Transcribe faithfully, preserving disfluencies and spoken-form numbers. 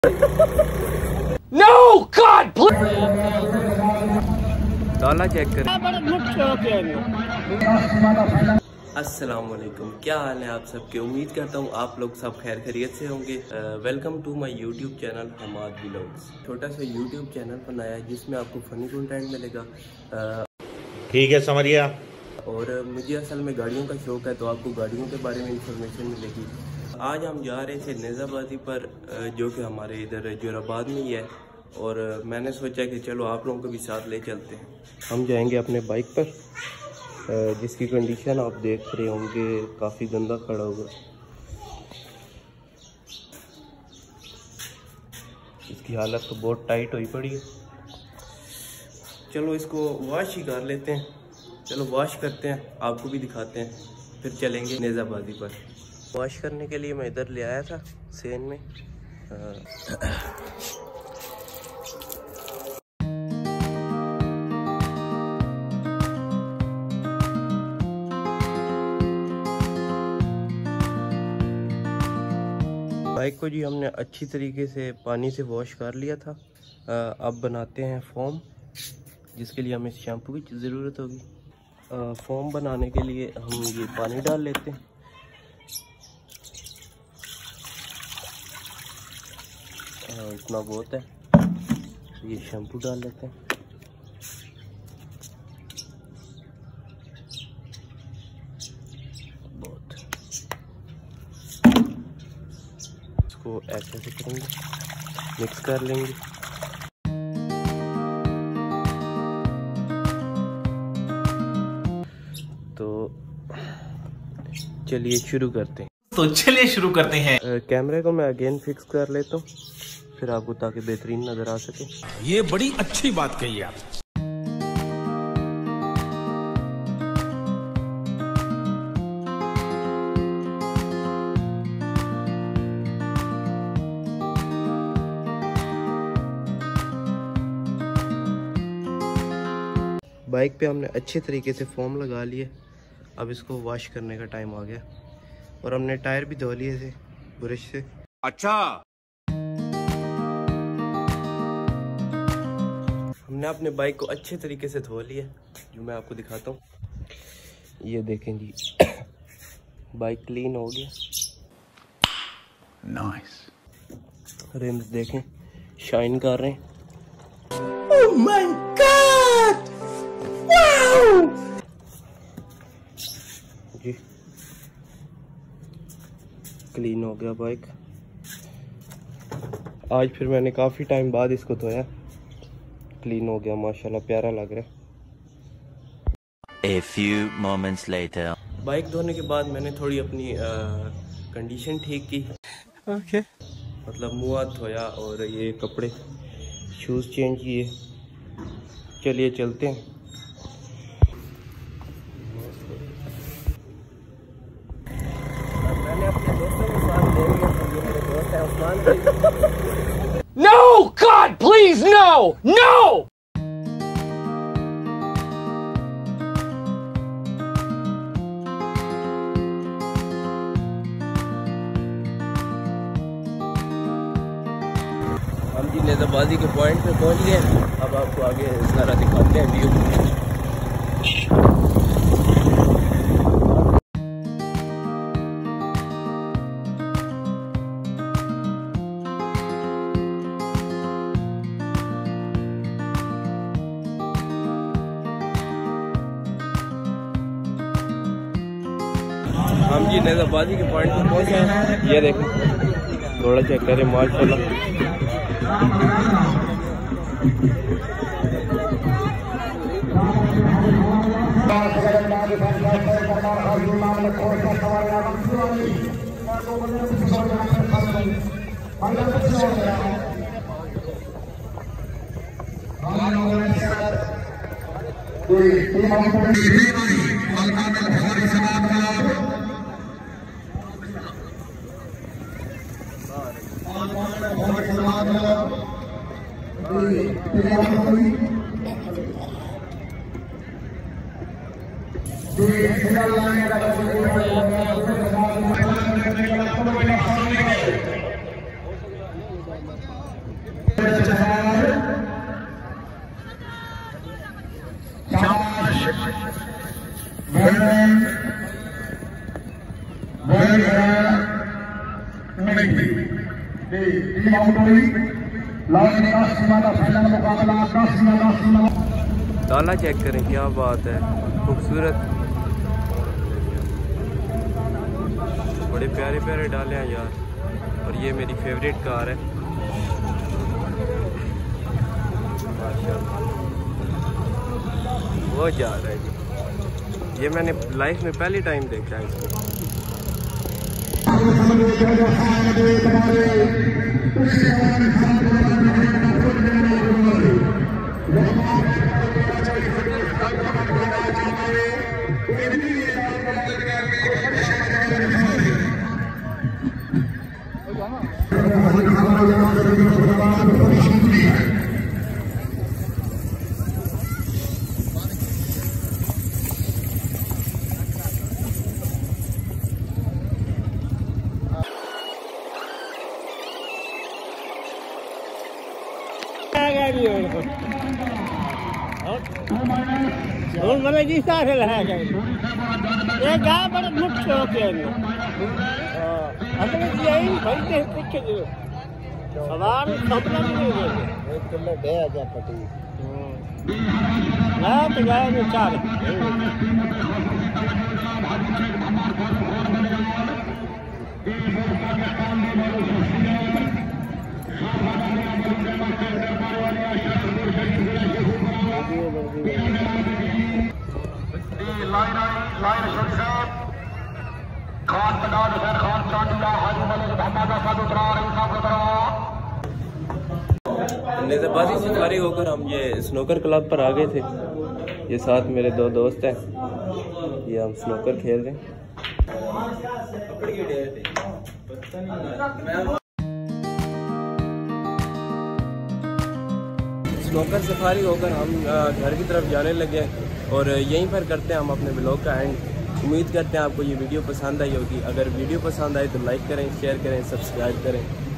No, God, please. ताला check करें। अस्सलाम वालेकुम, क्या हाल है आप सबके। उम्मीद करता हूँ आप लोग सब खैर खैरियत से होंगे। Welcome to my YouTube channel Hamad vlogs. छोटा सा यूट्यूब चैनल बनाया है जिसमें आपको फनी कंटेंट मिलेगा। ठीक है, समझ गया। और मुझे असल में गाड़ियों का शौक है, तो आपको गाड़ियों के बारे में इंफॉर्मेशन मिलेगी। आज हम जा रहे थे नेज़ाबादी पर, जो कि हमारे इधर जोराबाद में ही है, और मैंने सोचा कि चलो आप लोगों को भी साथ ले चलते हैं। हम जाएंगे अपने बाइक पर, जिसकी कंडीशन आप देख रहे होंगे, काफ़ी गंदा खड़ा हुआ। इसकी हालत तो बहुत टाइट हुई पड़ी है। चलो इसको वॉश ही कर लेते हैं। चलो वॉश करते हैं, आपको भी दिखाते हैं, फिर चलेंगे नेज़ाबादी पर। वॉश करने के लिए मैं इधर ले आया था सेन में। बाइक को जी हमने अच्छी तरीके से पानी से वॉश कर लिया था। अब बनाते हैं फोम, जिसके लिए हमें शैम्पू की ज़रूरत होगी। फोम बनाने के लिए हम ये पानी डाल लेते हैं। आ, इतना बहुत है, ये शैम्पू डाल लेते हैं। बहुत इसको ऐसे ऐसे करेंगे, मिक्स कर लेंगे। तो चलिए शुरू करते हैं। तो चलिए शुरू करते हैं। कैमरे को मैं अगेन फिक्स कर लेता हूँ, फिर आपको ताकि बेहतरीन नजर आ सके। ये बड़ी अच्छी बात कही आप। बाइक पे हमने अच्छे तरीके से फोम लगा लिए। अब इसको वॉश करने का टाइम आ गया, और हमने टायर भी धो लिए थे ब्रश से। अच्छा, हमने अपने बाइक को अच्छे तरीके से धो लिया, जो मैं आपको दिखाता हूँ। ये देखें जी, बाइक क्लीन हो गया। नाइस। रिम्स देखें, शाइन कर रहे हैं। ओह माय गॉड, वाओ जी, क्लीन हो गया बाइक। आज फिर मैंने काफ़ी टाइम बाद इसको धोया, क्लीन हो गया माशाल्लाह, प्यारा लग रहा है। A few moments later. Bike धोने के बाद मैंने थोड़ी अपनी कंडीशन ठीक की। Okay okay. मतलब मुँह हाथ धोया और ये कपड़े शूज़ चेंज किए। चलिए चलते हैं। मैंने अपने दोस्तों के साथ ले लिया, ये मेरे दोस्त है Usman. No, God, please, no, no! हम जी नेज़ाबादी के पॉइंट पे पहुंच गए। अब आपको आगे सारा दिखाते हैं व्यू। हम जी नेज़ाबादी के पॉइंट पे पहुंच गए। ये देखें, थोड़ा चेक करें माशाल्लाह। डाला चेक करें, क्या बात है, खूबसूरत, बड़े प्यारे प्यारे डाले हैं यार। और ये मेरी फेवरेट कार है माशाल्लाह। वो जा रहा है जी, ये मैंने लाइफ में पहली टाइम देखा है इसको। मतलब जिस तरह से लगा गया ये गा बड़ा मुख्य हो गया अपने यही भरते पीछे जो सवार सपना नहीं है एक किलो दे आजा पटी ना तो गाय में चार नेज़ाबादी से फारिग होकर हम ये स्नोकर क्लब पर आ गए थे। ये साथ मेरे दो दोस्त हैं, ये हम स्नोकर खेल रहे हैं। स्नोकर से फारिग होकर हम घर की तरफ जाने लगे और यहीं पर करते हैं हम अपने ब्लॉग का एंड। उम्मीद करते हैं आपको ये वीडियो पसंद आई होगी। अगर वीडियो पसंद आए तो लाइक करें, शेयर करें, सब्सक्राइब करें।